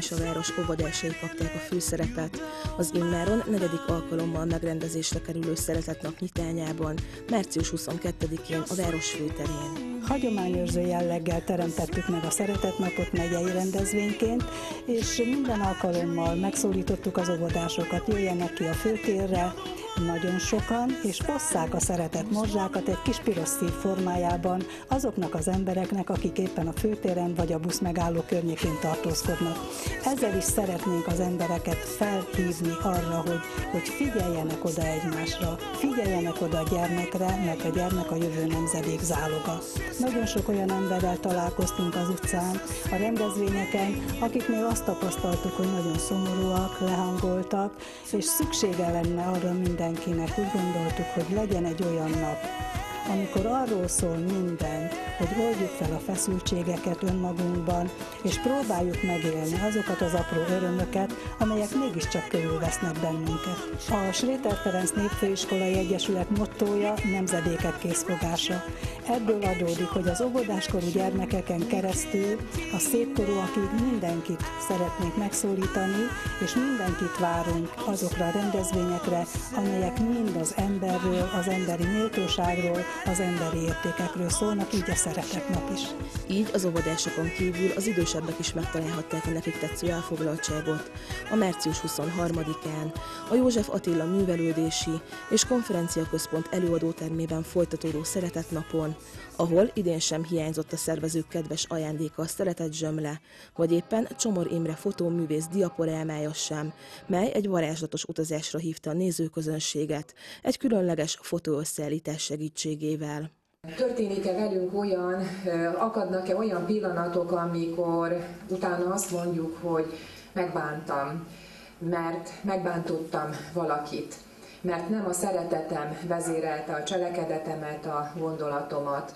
és a város óvodásai kapták a főszerepet az immáron 4. alkalommal megrendezésre kerülő Szeretetnap nyitányában, március 22-én a város főterén. Hagyományőrző jelleggel teremtettük meg a Szeretetnapot megyei rendezvényként, és minden alkalommal megszólítottuk az óvodásokat, jöjjenek ki a főtérre, nagyon sokan, és osszák a szeretet morzsákat egy kis piros szív formájában azoknak az embereknek, akik éppen a főtéren vagy a buszmegálló környékén tartózkodnak. Ezzel is szeretnénk az embereket felhívni arra, hogy figyeljenek oda egymásra, figyeljenek oda a gyermekre, mert a gyermek a jövő nemzedék záloga. Nagyon sok olyan emberrel találkoztunk az utcán, a rendezvényeken, akiknél azt tapasztaltuk, hogy nagyon szomorúak, lehangoltak, és szüksége lenne arra mindenkinek, úgy gondoltuk, hogy legyen egy olyan nap, amikor arról szól minden, hogy oldjuk fel a feszültségeket önmagunkban, és próbáljuk megélni azokat az apró örömöket, amelyek mégiscsak körülvesznek bennünket. A Schréter Ferenc Népfőiskolai Egyesület mottója nemzedékek készfogása. Ebből adódik, hogy az óvodáskorú gyermekeken keresztül a szépkorúakig mindenkit szeretnénk megszólítani, és mindenkit várunk azokra a rendezvényekre, amelyek mind az emberről, az emberi méltóságról, az emberi értékekről szólnak, így a Szeretetnap is. Így az óvodásokon kívül az idősebbek is megtalálhatták a nekik tetsző elfoglaltságot a március 23-án a József Attila Művelődési és Konferenciaközpont előadótermében folytatódó Szeretetnapon, ahol idén sem hiányzott a szervezők kedves ajándéka, a szeretetzsömle, vagy éppen Csomor Imre fotóművész diaporámája sem, mely egy varázslatos utazásra hívta a nézőközönséget egy különleges fotóösszeállítás segítségével. Történik-e velünk olyan, akadnak-e olyan pillanatok, amikor utána azt mondjuk, hogy megbántam, mert megbántottam valakit, mert nem a szeretetem vezérelte a cselekedetemet, a gondolatomat.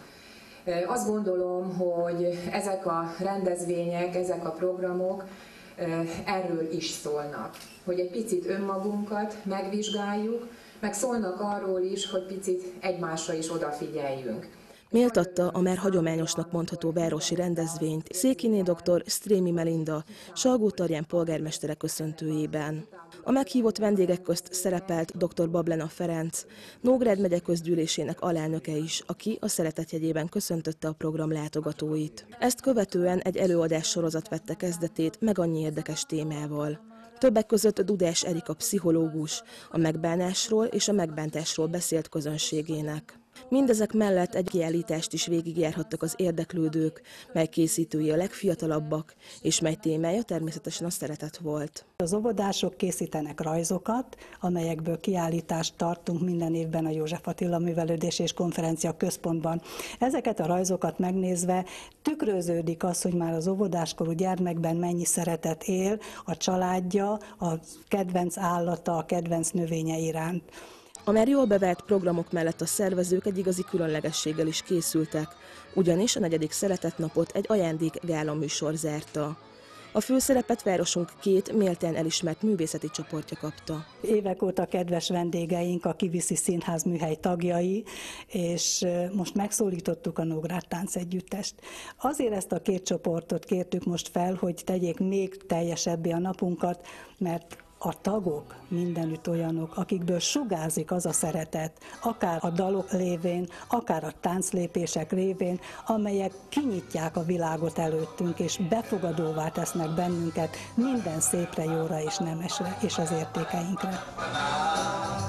Azt gondolom, hogy ezek a rendezvények, ezek a programok erről is szólnak, hogy egy picit önmagunkat megvizsgáljuk, meg szólnak arról is, hogy picit egymásra is odafigyeljünk. Méltatta a már hagyományosnak mondható városi rendezvényt Székiné dr. Strémi Melinda, Salgótarján polgármestere köszöntőjében. A meghívott vendégek közt szerepelt dr. Bablena Ferenc, Nógrád megye közgyűlésének alelnöke is, aki a Szeretet jegyében köszöntötte a program látogatóit. Ezt követően egy előadás sorozat vette kezdetét meg annyi érdekes témával. Többek között Dudás Erika pszichológus a megbánásról és a megbántásról beszélt közönségének. Mindezek mellett egy kiállítást is végigjárhattak az érdeklődők, mely készítői a legfiatalabbak, és mely témája természetesen a szeretet volt. Az óvodások készítenek rajzokat, amelyekből kiállítást tartunk minden évben a József Attila Művelődési és Konferencia Központban. Ezeket a rajzokat megnézve tükröződik az, hogy már az óvodáskorú gyermekben mennyi szeretet él a családja, a kedvenc állata, a kedvenc növénye iránt. A már jól bevált programok mellett a szervezők egy igazi különlegességgel is készültek, ugyanis a 4. Szeretetnapot egy ajándékgála műsor zárta. A főszerepet városunk 2 méltán elismert művészeti csoportja kapta. Évek óta kedves vendégeink a Kiviszi Színház műhely tagjai, és most megszólítottuk a Nógrád Táncegyüttest. Azért ezt a 2 csoportot kértük most fel, hogy tegyék még teljesebbé a napunkat, mert a tagok mindenütt olyanok, akikből sugárzik az a szeretet, akár a dalok révén, akár a tánclépések révén, amelyek kinyitják a világot előttünk, és befogadóvá tesznek bennünket minden szépre, jóra és nemesre, és az értékeinkre.